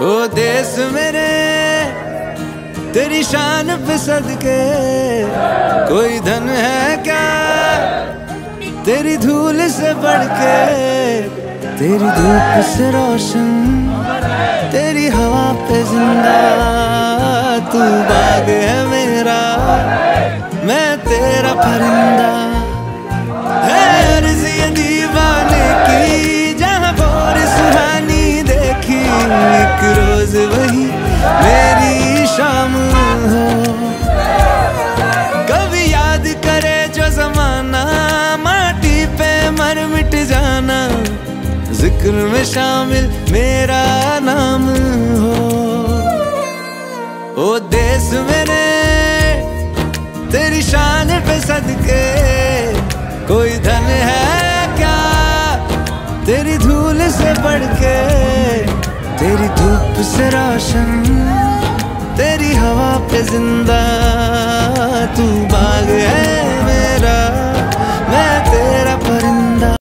ओ देश मेरे तेरी शान पे सदके, कोई धन है क्या तेरी धूल से बढ़ के। तेरी धूप से रोशन, तेरी हवा पे जिंदा, तू बाग है मेरा, मैं तेरा परिंदा। है अर्ज़ ये दीवाने की, जहाँ भोर सुहानी देखी, एक रोज वही मेरी शाम हो। कभी याद करे जो जमाना, माटी पे मर मिट जाना, जिक्र में शामिल मेरा नाम हो। ओ देश मेरे तेरी शान पे सदके, कोई धन है क्या तेरी धूल से बढ़ के। तेरी धूप से रोशन, तेरी हवा पे जिंदा, तू बाग है